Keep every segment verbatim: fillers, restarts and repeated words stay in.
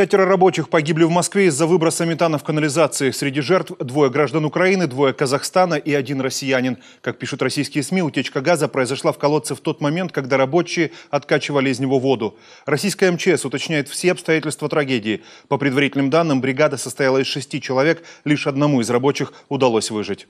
Пятеро рабочих погибли в Москве из-за выброса метана в канализации. Среди жертв двое граждан Украины, двое Казахстана и один россиянин. Как пишут российские СМИ, утечка газа произошла в колодце в тот момент, когда рабочие откачивали из него воду. Российская эм че эс уточняет все обстоятельства трагедии. По предварительным данным, бригада состояла из шести человек, лишь одному из рабочих удалось выжить.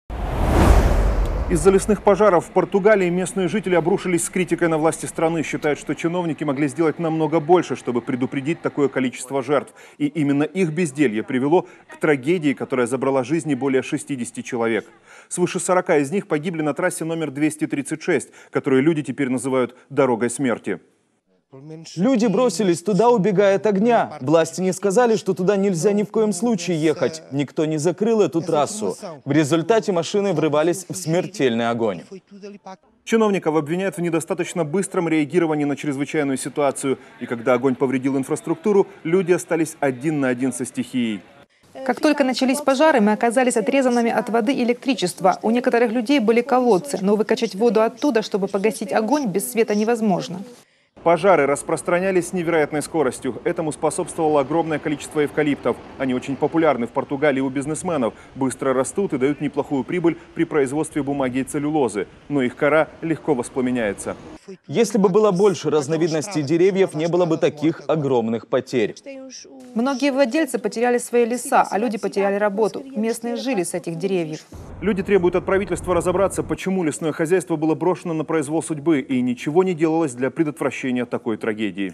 Из-за лесных пожаров в Португалии местные жители обрушились с критикой на власти страны. Считают, что чиновники могли сделать намного больше, чтобы предупредить такое количество жертв. И именно их безделье привело к трагедии, которая забрала жизни более шестидесяти человек. Свыше сорока из них погибли на трассе номер двести тридцать шесть, которую люди теперь называют «дорогой смерти». Люди бросились туда, убегая от огня. Власти не сказали, что туда нельзя ни в коем случае ехать. Никто не закрыл эту трассу. В результате машины врывались в смертельный огонь. Чиновников обвиняют в недостаточно быстром реагировании на чрезвычайную ситуацию. И когда огонь повредил инфраструктуру, люди остались один на один со стихией. Как только начались пожары, мы оказались отрезанными от воды и электричества. У некоторых людей были колодцы, но выкачать воду оттуда, чтобы погасить огонь, без света невозможно. Пожары распространялись с невероятной скоростью. Этому способствовало огромное количество эвкалиптов. Они очень популярны в Португалии у бизнесменов, быстро растут и дают неплохую прибыль при производстве бумаги и целлюлозы. Но их кора легко воспламеняется. Если бы было больше разновидностей деревьев, не было бы таких огромных потерь. Многие владельцы потеряли свои леса, а люди потеряли работу. Местные жили с этих деревьев. Люди требуют от правительства разобраться, почему лесное хозяйство было брошено на произвол судьбы и ничего не делалось для предотвращения такой трагедии.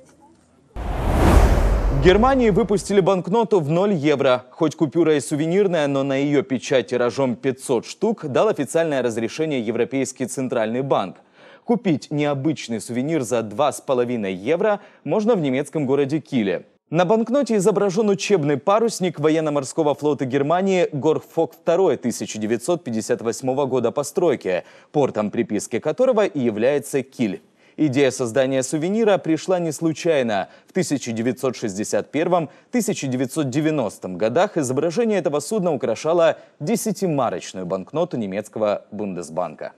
В Германии выпустили банкноту в ноль евро. Хоть купюра и сувенирная, но на ее печать тиражом пятьсот штук дал официальное разрешение Европейский центральный банк. Купить необычный сувенир за два с половиной евро можно в немецком городе Киле. На банкноте изображен учебный парусник военно-морского флота Германии «Горфок два» тысяча девятьсот пятьдесят восьмого года постройки, портом приписки которого и является Киль. Идея создания сувенира пришла не случайно. В тысяча девятьсот шестьдесят первом — тысяча девятьсот девяностом годах изображение этого судна украшало десятимарочную банкноту немецкого Бундесбанка.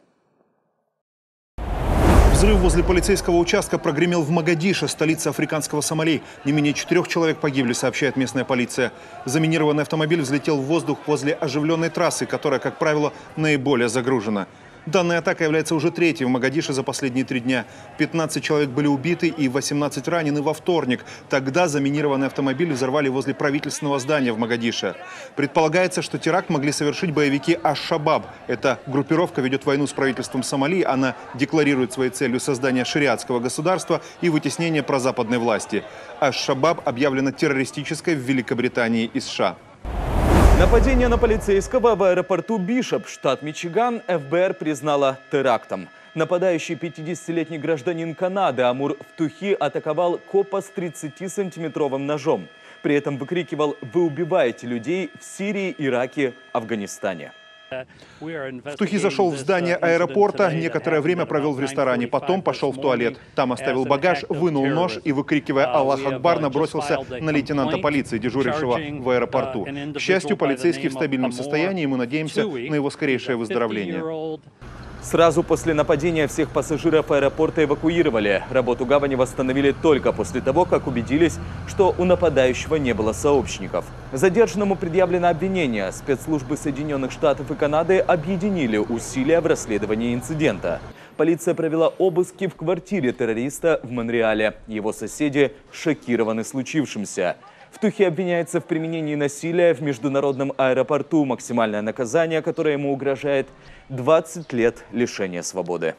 Взрыв возле полицейского участка прогремел в Могадишо, столице африканского Сомали. Не менее четырех человек погибли, сообщает местная полиция. Заминированный автомобиль взлетел в воздух возле оживленной трассы, которая, как правило, наиболее загружена. Данная атака является уже третьей в Могадишо за последние три дня. пятнадцать человек были убиты и восемнадцать ранены во вторник. Тогда заминированный автомобиль взорвали возле правительственного здания в Могадишо. Предполагается, что теракт могли совершить боевики Аш-Шабаб. Эта группировка ведет войну с правительством Сомали. Она декларирует своей целью создание шариатского государства и вытеснение прозападной власти. Аш-Шабаб объявлена террористической в Великобритании и США. Нападение на полицейского в аэропорту Бишоп, штат Мичиган, эф бэ эр признала терактом. Нападающий пятидесятилетний гражданин Канады Амур Втухи атаковал копа с тридцатисантиметровым ножом. При этом выкрикивал: «Вы убиваете людей в Сирии, Ираке, Афганистане». Втухи зашел в здание аэропорта, некоторое время провел в ресторане, потом пошел в туалет. Там оставил багаж, вынул нож и, выкрикивая «Аллах Акбар», набросился на лейтенанта полиции, дежурившего в аэропорту. К счастью, полицейский в стабильном состоянии, и мы надеемся на его скорейшее выздоровление. Сразу после нападения всех пассажиров аэропорта эвакуировали. Работу гавани восстановили только после того, как убедились, что у нападающего не было сообщников. Задержанному предъявлено обвинение. Спецслужбы Соединенных Штатов и Канады объединили усилия в расследовании инцидента. Полиция провела обыски в квартире террориста в Монреале. Его соседи шокированы случившимся. Втухи обвиняется в применении насилия в международном аэропорту. Максимальное наказание, которое ему угрожает – двадцать лет лишения свободы.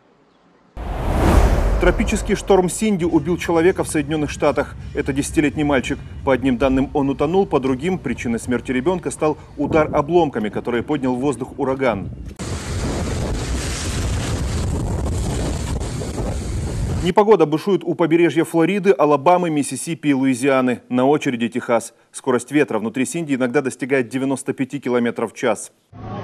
Тропический шторм Синди убил человека в Соединенных Штатах. Это десятилетний мальчик. По одним данным, он утонул, по другим причиной смерти ребенка стал удар обломками, который поднял в воздух ураган. Непогода бушует у побережья Флориды, Алабамы, Миссисипи и Луизианы. На очереди Техас. Скорость ветра внутри Синди иногда достигает девяноста пяти километров в час.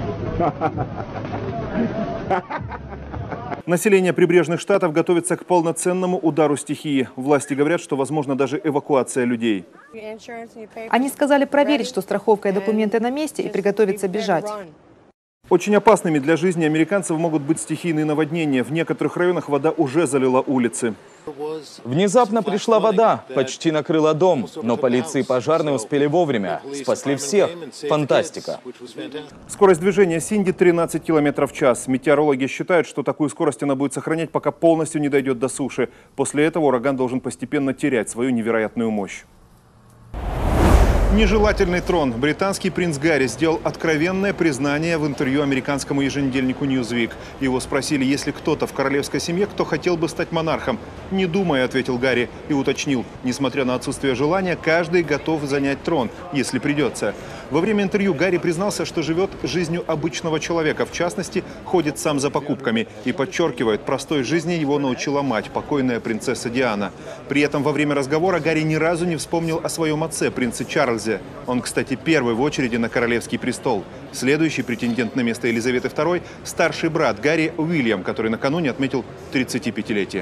Население прибрежных штатов готовится к полноценному удару стихии. Власти говорят, что возможна даже эвакуация людей. Они сказали проверить, что страховка и документы на месте, и приготовиться бежать. Очень опасными для жизни американцев могут быть стихийные наводнения. В некоторых районах вода уже залила улицы. Внезапно пришла вода, почти накрыла дом, но полиция и пожарные успели вовремя. Спасли всех. Фантастика. Скорость движения Синди тринадцать километров в час. Метеорологи считают, что такую скорость она будет сохранять, пока полностью не дойдет до суши. После этого ураган должен постепенно терять свою невероятную мощь. Нежелательный трон. Британский принц Гарри сделал откровенное признание в интервью американскому еженедельнику Newsweek. Его спросили, есть ли кто-то в королевской семье, кто хотел бы стать монархом. «Не думая», — ответил Гарри и уточнил. Несмотря на отсутствие желания, каждый готов занять трон, если придется. Во время интервью Гарри признался, что живет жизнью обычного человека. В частности, ходит сам за покупками. И подчеркивает, простой жизни его научила мать, покойная принцесса Диана. При этом во время разговора Гарри ни разу не вспомнил о своем отце, принце Чарльзе. Он, кстати, первый в очереди на королевский престол. Следующий претендент на место Елизаветы второй – старший брат Гарри Уильям, который накануне отметил тридцатипятилетие.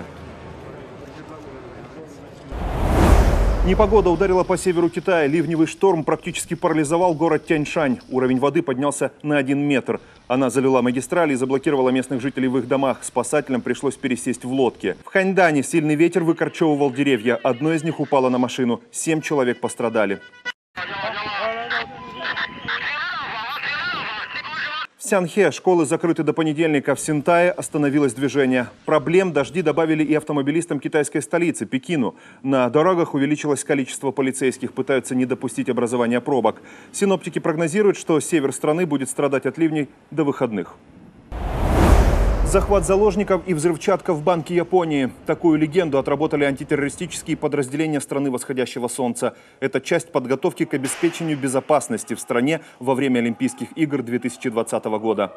Непогода ударила по северу Китая. Ливневый шторм практически парализовал город Тяньшань. Уровень воды поднялся на один метр. Она залила магистрали и заблокировала местных жителей в их домах. Спасателям пришлось пересесть в лодки. В Ханьдане сильный ветер выкорчевывал деревья. Одно из них упало на машину. Семь человек пострадали. В Сянхэ школы закрыты до понедельника. В Синтае остановилось движение. Проблем дожди добавили и автомобилистам китайской столицы, Пекину. На дорогах увеличилось количество полицейских, пытаются не допустить образования пробок. Синоптики прогнозируют, что север страны будет страдать от ливней до выходных. Захват заложников и взрывчатка в Банке Японии. Такую легенду отработали антитеррористические подразделения страны восходящего солнца. Это часть подготовки к обеспечению безопасности в стране во время Олимпийских игр две тысячи двадцатого года.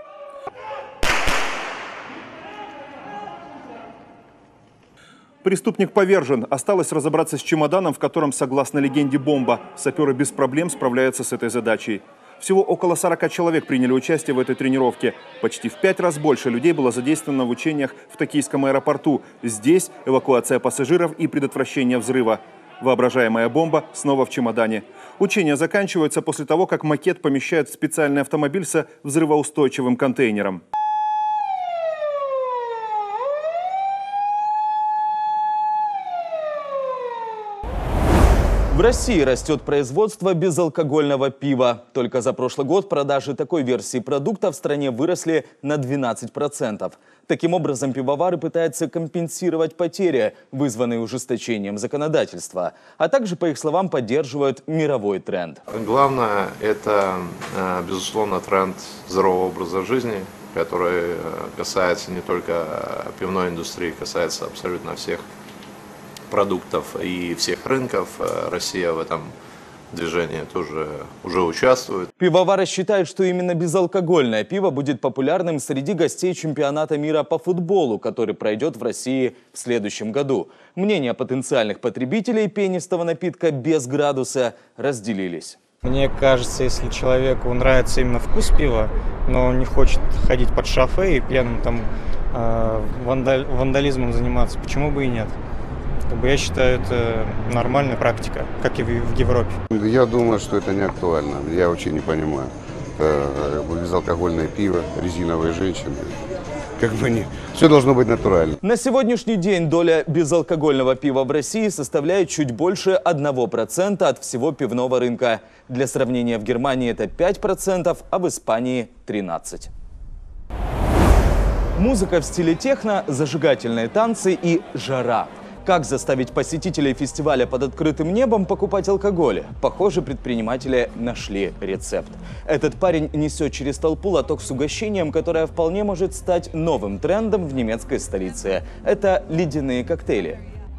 Преступник повержен. Осталось разобраться с чемоданом, в котором, согласно легенде, бомба. Саперы без проблем справляются с этой задачей. Всего около сорока человек приняли участие в этой тренировке. Почти в пять раз больше людей было задействовано в учениях в Токийском аэропорту. Здесь эвакуация пассажиров и предотвращение взрыва. Воображаемая бомба снова в чемодане. Учения заканчиваются после того, как макет помещают в специальный автомобиль со взрывоустойчивым контейнером. В России растет производство безалкогольного пива. Только за прошлый год продажи такой версии продукта в стране выросли на двенадцать процентов. Таким образом, пивовары пытаются компенсировать потери, вызванные ужесточением законодательства, а также, по их словам, поддерживают мировой тренд. Главное – это, безусловно, тренд здорового образа жизни, который касается не только пивной индустрии, касается абсолютно всех продуктов и всех рынков. Россия в этом движении тоже уже участвует. Пивовары считают, что именно безалкогольное пиво будет популярным среди гостей чемпионата мира по футболу, который пройдет в России в следующем году. Мнения потенциальных потребителей пенистого напитка без градуса разделились. Мне кажется, если человеку нравится именно вкус пива, но он не хочет ходить под шофе и пьяным там э, вандаль, вандализмом заниматься, почему бы и нет? Я считаю, это нормальная практика, как и в Европе. Я думаю, что это не актуально. Я вообще не понимаю. Это безалкогольное пиво, резиновые женщины. Как бы не... Все должно быть натурально. На сегодняшний день доля безалкогольного пива в России составляет чуть больше одного процента от всего пивного рынка. Для сравнения, в Германии это пять процентов, а в Испании тринадцать процентов. Музыка в стиле техно, зажигательные танцы и жара. Как заставить посетителей фестиваля под открытым небом покупать алкоголь? Похоже, предприниматели нашли рецепт. Этот парень несет через толпу лоток с угощением, которое вполне может стать новым трендом в немецкой столице. Это ледяные коктейли.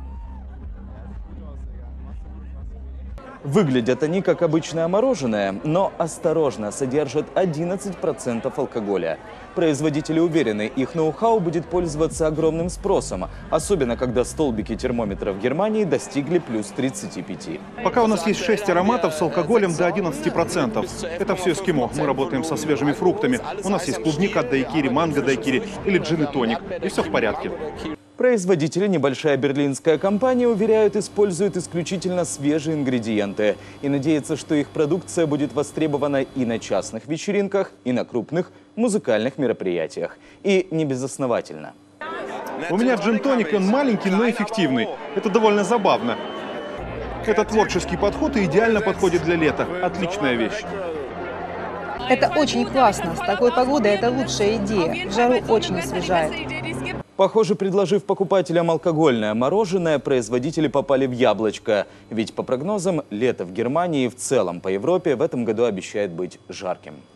Выглядят они как обычное мороженое, но осторожно, содержат одиннадцать процентов алкоголя. Производители уверены, их ноу-хау будет пользоваться огромным спросом, особенно когда столбики термометра в Германии достигли плюс тридцати пяти. Пока у нас есть шесть ароматов с алкоголем до одиннадцати процентов. Это все эскимо. Мы работаем со свежими фруктами. У нас есть клубника дайкири, манго дайкири или джин и тоник. И все в порядке. Производители, небольшая берлинская компания, уверяют, используют исключительно свежие ингредиенты и надеются, что их продукция будет востребована и на частных вечеринках, и на крупных музыкальных мероприятиях. И не безосновательно. У меня джин-тоник, он маленький, но эффективный. Это довольно забавно. Это творческий подход и идеально подходит для лета. Отличная вещь. Это очень классно. С такой погодой это лучшая идея. В жару очень освежает. Похоже, предложив покупателям алкогольное мороженое, производители попали в яблочко. Ведь по прогнозам, лето в Германии и в целом по Европе в этом году обещает быть жарким.